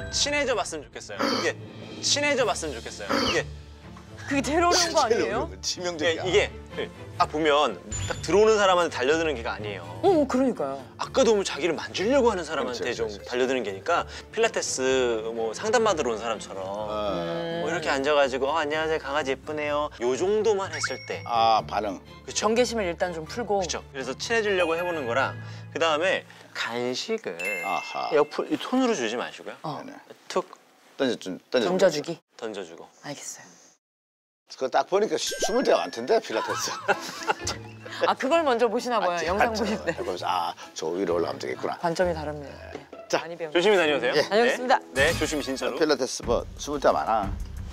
친해져 봤으면 좋겠어요. 이게 친해져 봤으면 좋겠어요. 이게 그게 제일 어려운 거 아니에요? 치명적이야. 이게 딱 보면 딱 들어오는 사람한테 달려드는 개가 아니에요. 그러니까요. 아까도 보면 자기를 만지려고 하는 사람한테 그렇지, 좀 그렇지. 달려드는 개니까 필라테스 뭐 상담 받으러 온 사람처럼 뭐 이렇게 앉아가지고 안녕하세요 강아지 예쁘네요 요 정도만 했을 때 아 반응. 그쵸? 경계심을 일단 좀 풀고. 그쵸? 그래서 친해지려고 해보는 거랑 그 다음에 간식을 아하. 옆으로 손으로 주지 마시고요. 네네. 툭 던져. 던져주기. 던져주고. 알겠어요. 그거 딱 보니까 숨을 데가 많던데 필라테스. 아 그걸 먼저 보시나 봐요. 맞지? 영상 맞죠? 보실 때. 그래서 저 위로 올라가면 되겠구나. 관점이 다릅니다. 네. 자, 많이 배웁니다. 조심히 다녀오세요. 예. 다녀오겠습니다. 네, 조심히 진짜로. 필라테스 뭐 숨을 데가 많아.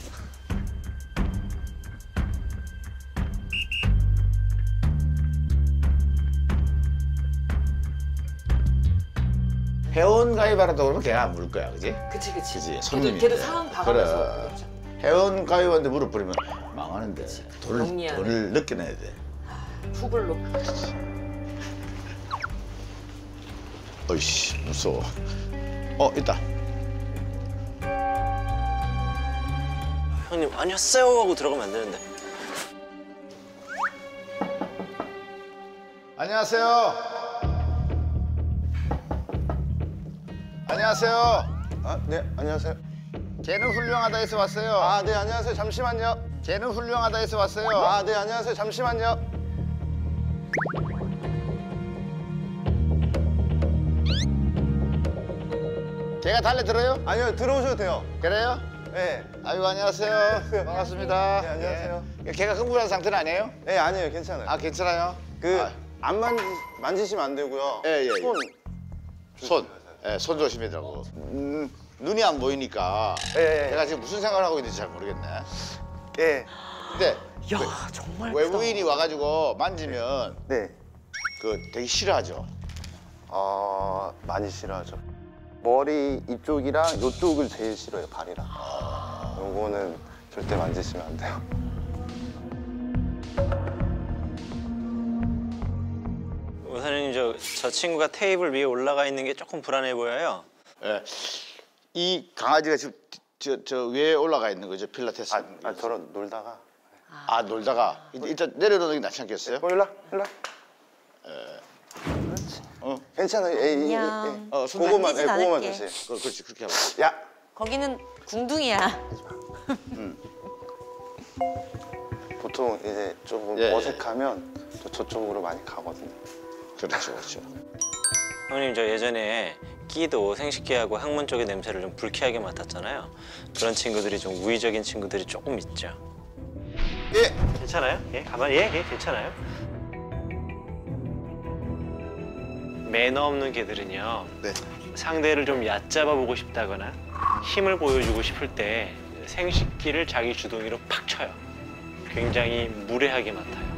회원 가입하라고 그러면 걔가 안 물을 거야, 그지? 그치. 그지? 손님인데. 걔도 상황 봐가면서. 그래. 회원 가입하는데 물어버리면 망하는데 영리하네. 돈을 늦게 내야 돼. 후불로. 어이씨 무서워. 있다. 형님 안녕하세요 하고 들어가면 안 되는데. 안녕하세요. 안녕하세요. 아, 네, 안녕하세요. 걔는 훌륭하다 해서 왔어요. 아, 네, 안녕하세요. 잠시만요. 걔는 훌륭하다 해서 왔어요. 아, 네, 안녕하세요. 잠시만요. 걔가 달려들어요? 아니요, 들어오셔도 돼요. 그래요? 네. 아이고 안녕하세요. 반갑습니다. 네, 안녕하세요. 예. 걔가 흥분한 상태는 아니에요? 네, 아니에요. 괜찮아요. 아 괜찮아요? 안 만지시면 안 되고요. 예. 손. 손 조심해라고. 눈이 안 보이니까 예. 걔가 지금 무슨 생각을 하고 있는지 잘 모르겠네. 예. 근데 야 정말 외부인이 와가지고 만지면 네. 되게 싫어하죠. 많이 싫어하죠. 머리 이쪽이랑 이쪽을 제일 싫어요, 발이랑. 요거는 절대 만지시면 안 돼요. 의사님 저 친구가 테이블 위에 올라가 있는 게 조금 불안해 보여요. 예. 이 강아지가 지금 저 위에 올라가 있는 거죠, 필라테스. 저런 놀다가. 놀다가 일단 내려놓는 게 낫지 않겠어요? 일로 와. 그렇지. 괜찮아요. 안녕. 손 그거만 않을게. 주세요. 그렇지 그렇게 하면. 야. 거기는 궁둥이야. 보통 이제 조금 예. 어색하면 저쪽으로 많이 가거든요. 그렇죠. 형님 저 예전에 끼도 생식기하고 항문 쪽의 냄새를 좀 불쾌하게 맡았잖아요. 그런 친구들이 좀 우의적인 친구들이 조금 있죠. 예. 괜찮아요? 예, 가만히 예, 괜찮아요. 매너 없는 개들은요. 네. 상대를 좀 얕잡아 보고 싶다거나 힘을 보여주고 싶을 때 생식기를 자기 주둥이로 팍 쳐요. 굉장히 무례하게 맡아요.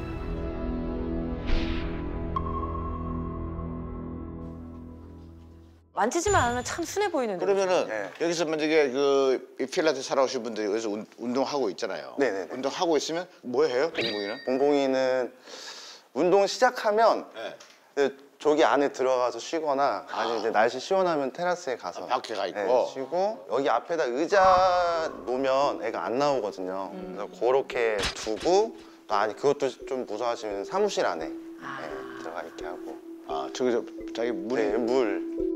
만지지만 않으면 참 순해 보이는데. 그러면은 예. 여기서 만약에 이 필라테스 하러 오신 분들이 여기서 운동하고 있잖아요. 네네네. 운동하고 있으면 뭐 해요, 봉봉이는? 봉봉이는 운동 시작하면 네. 저기 안에 들어가서 쉬거나 아니면 이제 날씨 시원하면 테라스에 가서 밖에 가 있고. 네, 쉬고 여기 앞에다 의자 놓으면 애가 안 나오거든요. 그래서 그렇게 두고 또 그것도 좀 무서워하시면 사무실 안에 들어가 있게 하고 저기서 자기 물이 물